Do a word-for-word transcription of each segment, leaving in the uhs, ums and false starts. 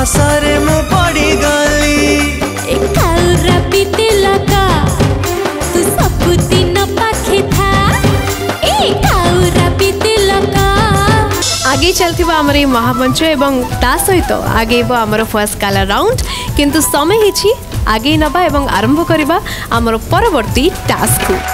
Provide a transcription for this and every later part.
आसारे मु पड़ी गली काउरा पीते लगा तू सब दिन पाखे था ए काउरा पीते लगा। आगे चलती आमर ये महामंच एवं ता सहित आगे आमर फर्स्ट काला राउंड किंतु समय हिची आगे नबा एवं आरंभ करबा आमर परवर्ती टास्क को।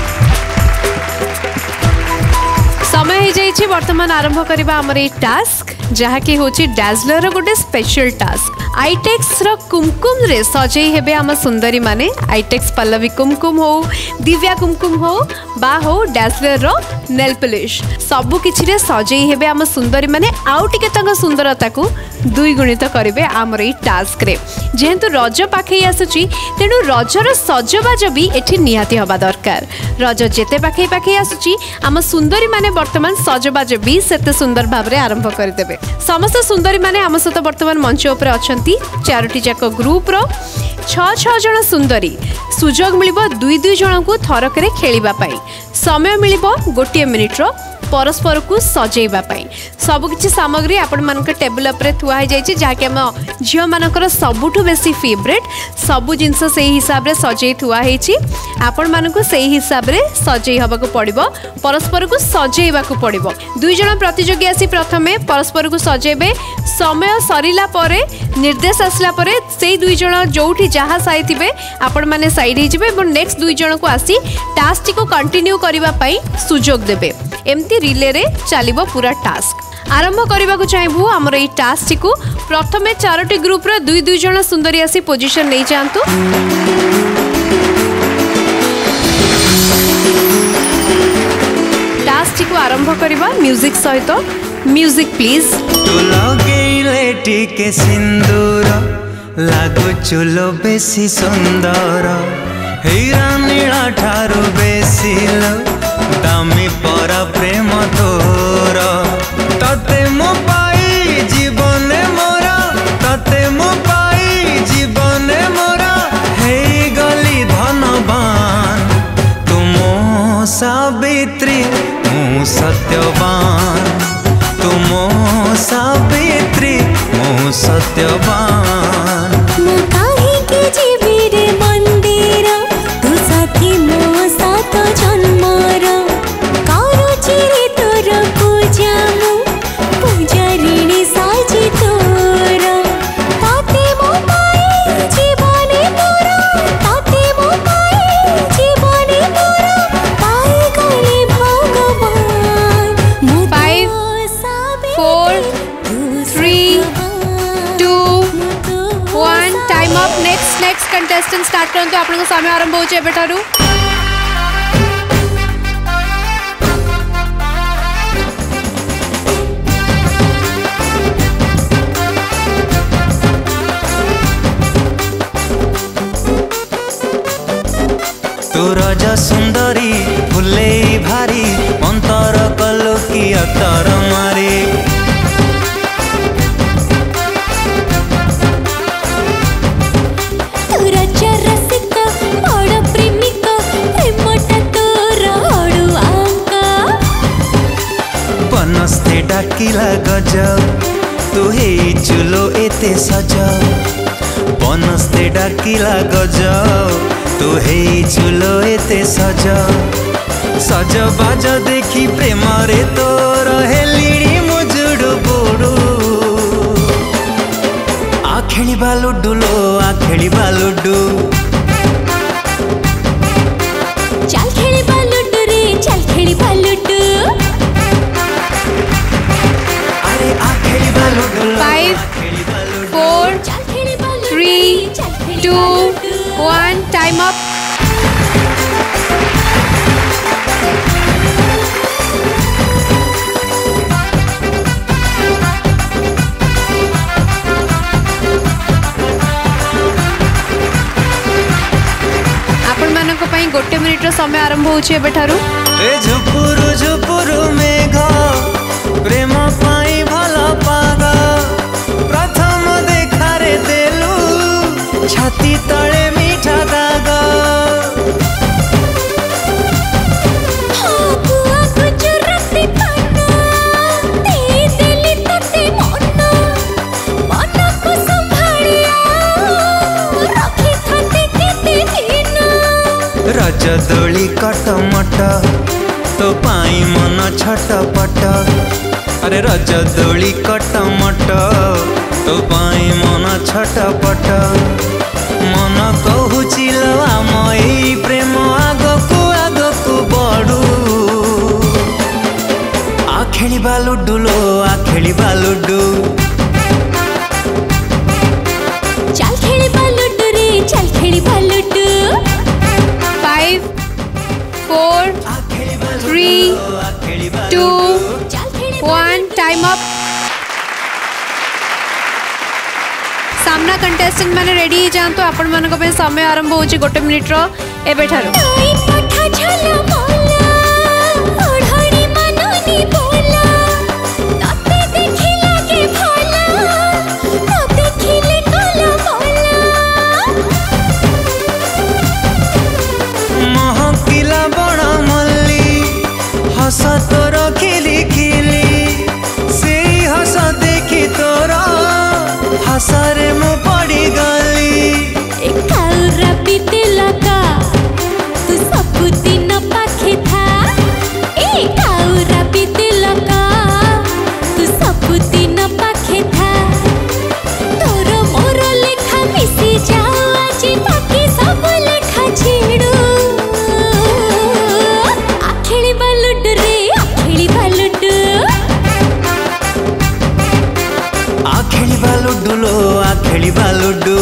समय हो जाइए वर्तमान आरंभ करबा आमर ये टास्क जहा कि होची डैजलर गोटे स्पेशल टास्क। आईटेक्स रो कुमकुम रे सजई हेबे आम सुंदरी माने आईटेक्स पल्लवी कुमकुम हो दिव्या कुमकुम हो बा हो डैजलर रो नेल पॉलिश सबु किछि रे सजई हेबे आम सुंदरी माने आउ टिके तंग सुंदरता को दुई गुणित करिवे आमर ए टास्क रे। जेहेतु रज पाखे आसुची तेणु रजर सजबाज भी एठी निहाती हबा दरकार। रज जेते पाखे पाखे आसुची आम सुंदरी माने वर्तमान सजबाज भी सेते सुंदर भाव रे आरंभ करदेबे। समस्त सुंदरी माने आम सहित वर्तमान मंच उपर अछंती चारोटी जाक ग्रुप रो छ छ जण सुंदरी सुजोग मिलिबो दुई दुई जण को थरकरे खेलिबा पाई। समय मिलिबो गोटे मिनिट रो परस्पर को सजेबा पाई। सब किछि सामग्री आपण मानक टेबल उपरे थुआ हो जाइछि जाके हम झियो मानकर सबुठु बेसी फेवरेट सबु जिंस सेही हिसाब रे सजेई थुआ हेछि। आपण मानकु सेही हिसाब रे सजेई हबा को पड़िबो परस्पर को सजेइबा को पड़िबो। दुई जण प्रतियोगी आसी प्रथमे परस्पर को सजेबे। समय सरिला परे निर्देश आसला परे सेही दुई जण जोठी जहा साई थिबे आपण माने साइड हे जिबे और नेक्स्ट दुई जण को आसी टास्क को कंटिन्यू करिबा पई सुजोग देबे। एमती रिले रे चलिबो पूरा टास्क। आरंभ करबा को चाहबू हमर ए टास्क को प्रथमे चारोटी ग्रुप रे दुई दुई जण सुंदरी आसी पोजीशन नै जांतु। टास्क को आरंभ करबा म्यूजिक सहित। Music please. तू लगेले टिके सिंदूर लागो चुलो बेसी सुंदर हीरा नीला ठारू बेसी लो दामी पर प्रेम तोर तते मो पाई जीवन मोर तते मो पाई जीवन मोर हे गली धनवान तुम सावित्री मु सत्यवान तुम सावित्री मु सत्यवान। मु काहे के जीवी रे मंदिर तू साथी मो साथ जन्मर कारो चिरे तोर पूजा मु पूजा ऋणी साजी तोर ताते मो पाई जीवने मोर ताते मो पाई जीवने मोर पाई गले भगवान मु five four three two one time up. Next next contestant start करंतु आपन समय आरंभ होचे बेटारू। तू रज सुंदरी फुले भारी अंतर कलो की अतर मारी बनस्ते डाकिला गज तू हे चुलो एते सज बनस्ते डाकिला गज तू हे चुलो एते सज सज बाज देखी प्रेम रे तोर हेलिड़ी मुजुडु बुडु आ खेलिबा लुडु लो आ खेलिबा लुडु चल खेलिबा लुडु रे चल खेलिबा लुडु अरे आ खेलिबा ludo five four three two one time up. आपण मानक पई गोटे मिनिट रो समय आरंभ होचे बेठारू। ए झुपुरु झुपुरु मेघ प्रेम पाई भला पाग प्रथम देखारे देलु छाती तळे मीठा दाग मन मन को रज दोली कटमट तो पाई मन छटपट अरे रज दोली कटमट तो पाई मन छटपट मन कहूची लो आम एई प्रेम आगकू आगकू बढ़ू आ खेलिबा लुडु लो आ खेलिबा लुडु चल खेलिबा लुडु रे चल खेलिबा ludo five four three two one time up सामना कंटेस्टेंट माने रेडी ही जातु आपण मानक पे समय आरंभ होची गोटे मिनिट रो एबे ठारो आई पठा झला मोला ओढ़णी मननी बोला तते देखिला के भला न देखिले कला बोला महकिला बड़ मल्ली हस तोर खिली खिली से हस देखी तोर हसरे मु पड़ी गली एकाउरा बीते लगा तू सब दिन पाखे था एकाउरा बीते लगा तू सब दिन पाखे था तोर मोर लेखा मिसी जाओ आज बाकी सब लेखा छेड़ू आ खेलिबा लुडु रे आ खेलिबा लुडु आ खेलिबा लुडु लो आ खेलिबा लुडु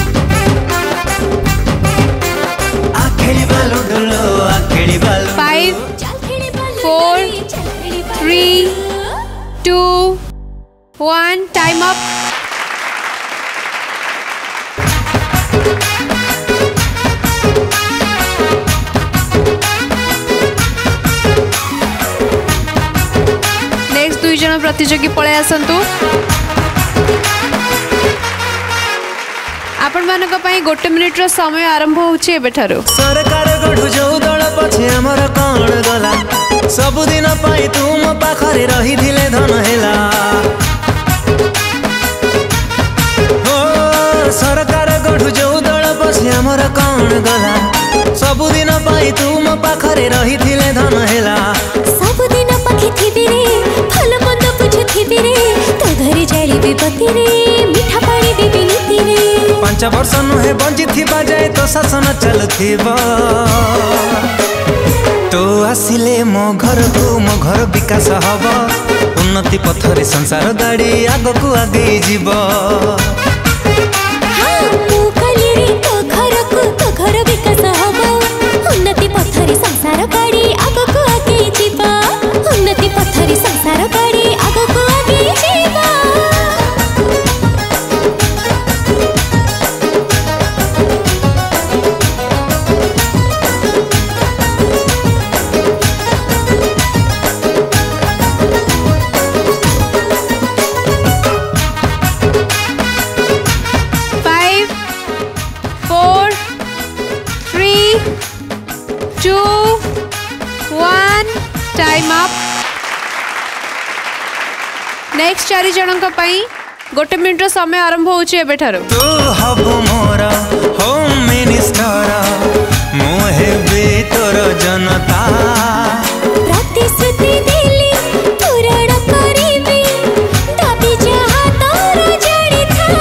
आ खेलिबा लुडु लो आ खेलिबा लुडु फाइव चल खेलिबा लुडु फोर रे, चल खेलिबा three ludo. Two one time up next दुई जन प्रतियोगी पळे आसंतु आपण मानक पई गोटे मिनिट रो समय आरंभ होउची एबे ठारो सरकार गढ़ु जो दल पछे हमर कौन गला सबुदिन पाई तू मो पाखरे रही धिले धन हेला हो सरकार गढ़ु जो दल पछे हमर कौन गला सबुदिन पाई तू मो पाखरे रही धिले धन हेला सब दिन पखी थिबी रे फल मंद बुझुथिबी रे तो घरे जाली विपत्ति रे मीठा पानी देबी नीति रे पांच वर्ष नुहे बंजी थिबा जाए तो शासन चलुथिबा तो आसिले मो घर को मो घर विकास हब उन्नति पथरे संसार गाड़ी आगकू आगे जीव हाँ मु कली रे तो घर को तो घर विकास हबो उन्नति पथरे संसार गाड़ी आगको आगे जीवा उन्नति पथरे संसार गाड़ी आगको आगे जीवा five four three two one time up next चारि जनक पई गोटे मिनिट रो समय आरंभ होउची एबे ठारो तू हब मोर होम मिनिस्टर मोहे बे तोर जनता प्रतिश्रुति देली पूरण करिबी दाबी जहा तोर जानी था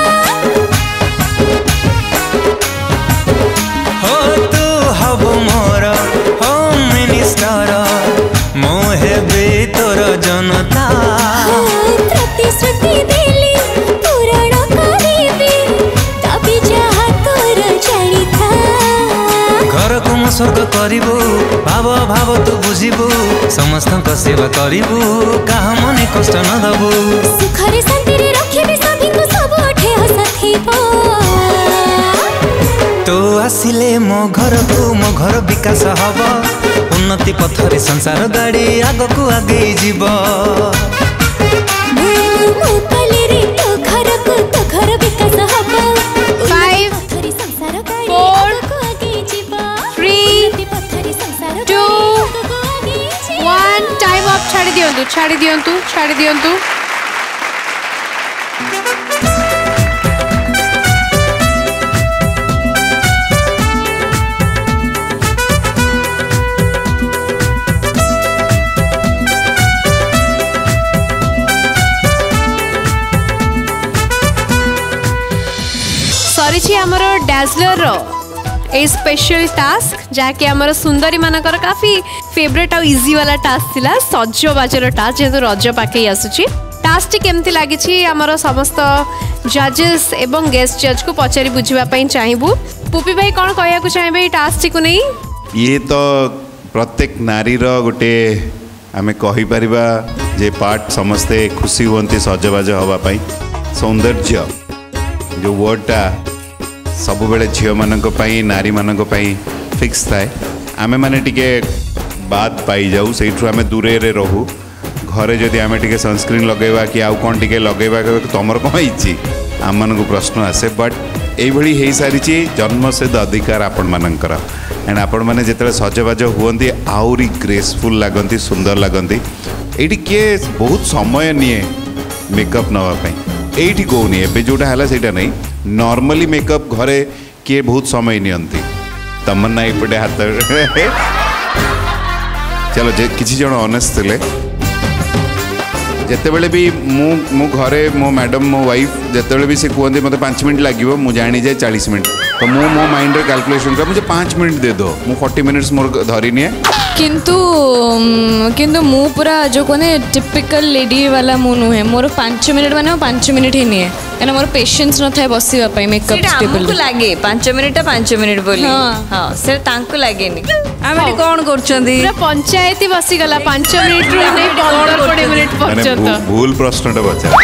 हो तू हब मोर होम मिनिस्टर मोहे बे तोर जनता प्रतिश्रुति देली पूरण करिबी दाबी जहा तोर जानी था घर को मो स्वर्ग करिबू भाव भाव तू बुझिबू समस्त सेवा करिबू कहा मने कष्ट न दबू सुखरे शांति रे रखिबी सभी को सब उठे हसथिबो तो आसिले मो घर को मो घर विकास हब उन्नति पथरे संसार गाड़ी आगकू आगे जीव मु कली रे तो घर को तो घर विकास हबो फाइव पथरे संसार गाड़ी फोर आगको आगे जीवा थ्री पथरे संसार टू गाड़ी आगको आगे जीवा वन टाइम अप छाड़ी दियंतु छाड़ी दियंतु छाड़ी दियंतु लागि हमर डैजलर रो ए स्पेशल टास्क जहाँकि आमर सुंदरी मानकर काफी फेवरेट और इजी वाला टास्क थिला सजबाजर टास्क जेहेतु रज पाखे आसुची टास्क टी केमती लागिछि आमर समस्त जजेस एवं गेस्ट जज को पचारि बुझिबा पई चाहिबू पुपी भाई कौन कहया को चाहिबे ई टास्क टी को नहीं ये तो प्रत्येक नारी रो गोटे आमे कहि परिबा जे पार्ट समस्ते खुशी होंती सजबाज हवा पई सौंदर्य जो वर्डटा सब बेले झील मान नारी मान फिक्स थाए आमे माने टिके बात पाई जाऊ से आमे दूरे रे रहू घरे जदि आमे टिके सनस्क्रीन लगेबा कि आउ कौन टिके लगेबा तुमर कौन होइछि आम मानक प्रश्न आसे बट एभली हो सारी जन्म से अधिकार आपण मानकर एंड आपण मैंने जिते सजबाज हुए आउरी ग्रेसफुल लगती सुंदर लगती ये किए बहुत समय निए मेकअप नापी ये कहूनी एवं जोटा है ସେଇଟା नहीं नॉर्मली मेकअप घरे किए बहुत समय नियंती तमन्ना एपटे हाथ चलो जे किसी जन ऑनेस्ट थे जिते बड़े भी मु मु घरे मो मैडम मो वाइफ जिते भी से कहते मत पाँच मिनट लगे मु जानी जाए चालीस मिनट तो मु मो माइंड रे कैलकुलेशन कर मुझे पाँच मिनट दे दो मु फोर्टी मिनट्स मोर धरी निए किंतु किंतु मु पूरा जो कोने टिपिकल लेडी वाला मु नुहे मोर पाँच मिनट माने पाँच मिनट ही निए एना मोर पेशेंस न थाए बसिबा पई मेकअप टेबल को लागे पाँच मिनट पाँच मिनट बोली हां से तांको लागेनी आमे कोन करछंदी पूरा पंचायती बसी गला पाँच मिनट रो नै पंद्रह मिनट पर्यंत भूल प्रश्नटा पचार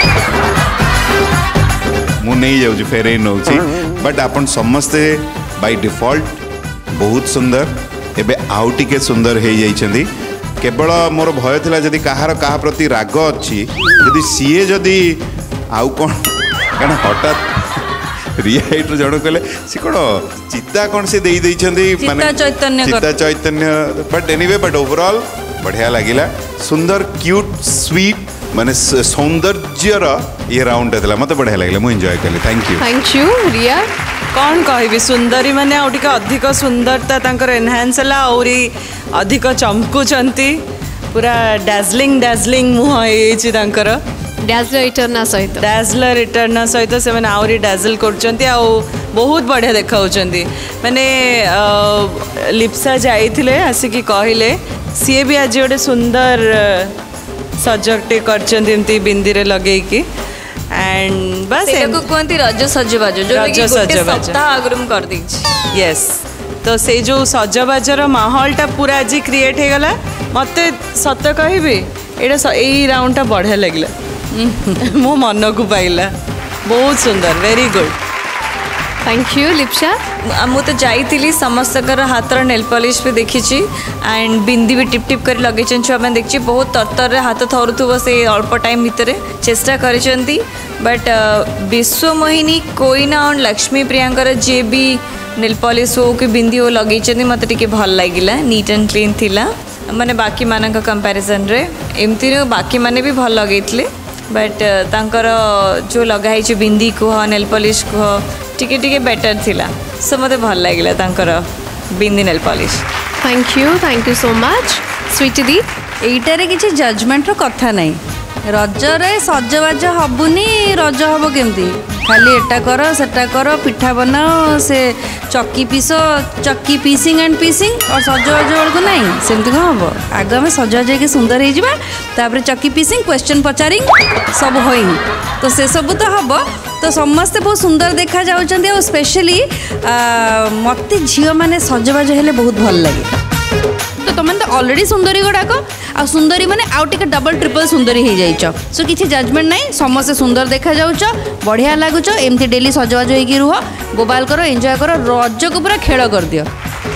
मु नहीं जाउची फेरे नउची बट आपण समस्ते बाय डिफॉल्ट बहुत सुंदर एबे आउ टिके सुंदर हो जाइछंदी केवल मोर भय थिला जदि कहार कहा प्रति राग अच्छी जदि सीए जदि आउ कौन कारण हठात रियाइट जन कहले सी कौन चिता कौन से दे चिता चैतन्य चिता चैतन्य बट एनीवे बट ओवरऑल बढ़िया लगिला सुंदर क्यूट स्वीट माने सौंदर्यर ये राउंड था मत बढ़िया लगे मुझे एंजॉय कली thank you thank you Riya कौन कहि सुंदरी माने आउ टिके अधिक सुंदरता तांकर एनहांस हला औरी अधिक चमकुचंती पूरा डैजलिंग डैजलिंग मुह होइछि तांकर डैजलर इटर्ना सहित डैजलर इटर्ना सहित से माने आउरी डैजल करचंती आ बहुत बढ़िया देखाउचंती माने लिप्सा जाइथिले आसिकी कहिले सी भी आज गोटे सुंदर सजगटे करचंती एमती बिंदी रे लगेई की एंड बस को कहती रज सजबाज जो रज सजबाज सप्ताह आगु हम कर देछि यस तो से जो सजबाजर माहौलटा पूरा आज क्रिएट हो गला मते सत कहबी एटा एई राउंडटा बढ़िया लगला मो मन को पाइला बहुत सुंदर very good thank you Lipsa मु तो जाइली समस्तर हाथर नेल पॉलिश भी देखी एंड बिंदी भी टिप टिप कर लगे छुआ मैंने देखी बहुत तरतर हाथ थरुव से अल्प टाइम भितर चेष्टा करिसेंती बट विश्वमोहिनी कोइना और लक्ष्मी प्रियांकर जे भी नेल पॉलिश हो कि बिंदी हो लगे मत टे भल लगिला नीट एंड क्लीन थिला माने बाकी मानक कंपैरिजन रे एमती बाकी माने भी भल लगे बट तांकर जो लगाई बिंदी कह नेल पॉलिश कह टिके टिके बेटर थिला सो मते भल लागिला तांकर बिंदी nail polish thank you thank you so much Sweety दी एइटारे किछि जजमेंट रो कथा नहीं रजरे सजबाज हबुनी रज हब केमती खाली एटा कर सेटा कर पिठा बनाओ से चक्की पीस चक्की पीसिंग एंड पीसिंग और सजबाज बेलू नहीं सेमती कौन हम आग आम सजबाज होगी सुंदर होपर चक्की पीसिंग क्वेश्चन पचारिंग सब होइंग तो से सब तो हम तो समस्ते बहुत सुंदर देखा जाउछंती और स्पेशली मत झील मैंने सजबाज हेले बहुत भल लगे तो तुम तो ऑलरेडी सुंदरी गुड़ाक आ सुंदरी माने आउ टिके डबल ट्रिपल सुंदरी हो जाइछ सो किसी जजमेंट नहीं समस्ते सुंदर देखा जाउछ बढ़िया लगुच एमती डेली सजबाज होइकी रुह गोपाल करो एंजॉय करो रज को पूरा खेल कर दियो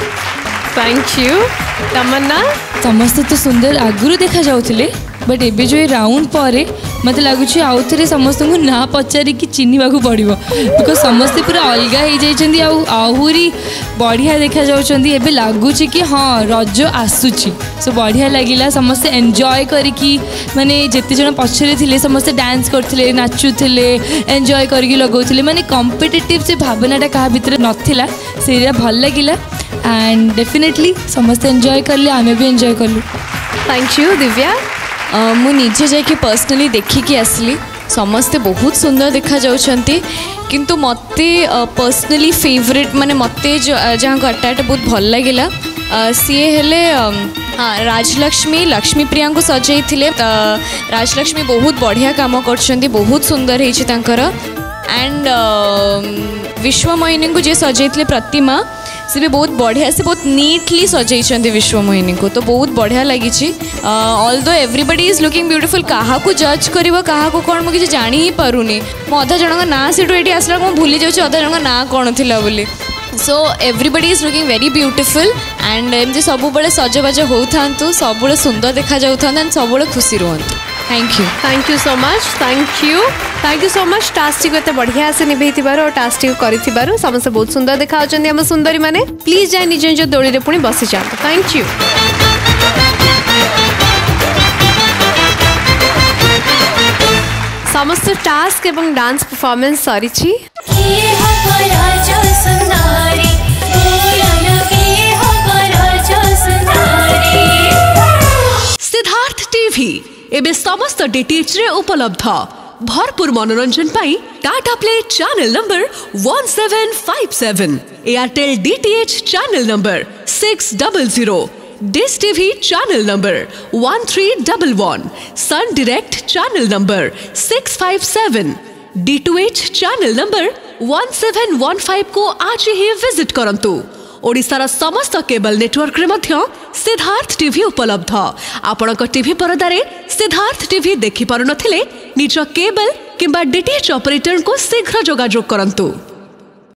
थैंक यू तमन्ना समस्ते तो सुंदर आगुरी देखा जाउथिले बट एबे जो राउंड पर मत लगुच आउ थे समस्त को ना पचारिकी चिन्हवा को पड़ो बिकज समस्ते पूरा अलग हो जाइए आहरी बढ़िया देखा जाउछंती एबे लगुच कि हाँ रज आसुची सो बढ़िया लगिला समस्ते एंजॉय करिकी माने जेते जन पछरे थिले समस्ते डांस करथिले नाचुथिले एंजॉय करिकी लगाउथिले माने कॉम्पिटिटिव से भावनाटा कहा भितर नथिला सेरा भल लगिला एंड डेफिनेटली समस्ते एंजॉय करले आमे भी एंजॉय करलु थैंक यू दिव्या मु निजे जाके पर्सनली देखिकी आसली समस्ते बहुत सुंदर देखा जाउछंती किंतु मते पर्सनली फेवरेट माने मते जहाँ गट्टाटा बहुत भल लगिला सी हेले हाँ राजलक्ष्मी लक्ष्मी प्रिया को सजाई थिले राजलक्ष्मी बहुत बढ़िया काम करछंती बहुत सुंदर हेछि तांकर एंड विश्वमोहिनी को जे सजाई थिले प्रतिमा से भी बहुत बढ़िया से बहुत नीटली सजाई विश्वमोहिनी को तो बहुत बढ़िया लगी ऑल दो एवरीबडी इज लुकिंग ब्यूटीफुल क्या जज कर क्या कौन मुझे जानी ही पारुनी मो अधा जन ना सीटू ये आसला मुझे भूली जाऊँ अधा जन ना कौन थी बोली so everybody is looking very beautiful and एमती सब सजबाज हो था सब सुंदर देखा जाता एंड सब खुशी रुहतु thank you thank you so much thank you thank you so much task टी को एत बढ़िया से निभे और टास्क टी कर समस्त बहुत सुंदर देखा आम सुंदरी मैंने प्लीज जाए निज निज दोली रे पुणी बसी जाते थैंक यू समस्त टास्क एवं डांस परफॉर्मेंस सरी सिद्धार्थ टीवी एबे समस्त डीटीएच रे उपलब्ध भरपूर मनोरंजन पाई Tata Play channel number one seven five seven Airtel DTH channel number six double zero Dish TV channel number one three double one Sun Direct channel number six five seven D two H channel number one seven one five को आज ही visit करंतु ओडिशार समस्त cable network रे मध्य Siddharth TV उपलब्ध आपणक TV परदारे Siddharth TV देखि पारु नथिले निज केबल किंबा डीटीएच ऑपरेटर को शीघ्र जोगाजोग करंतु।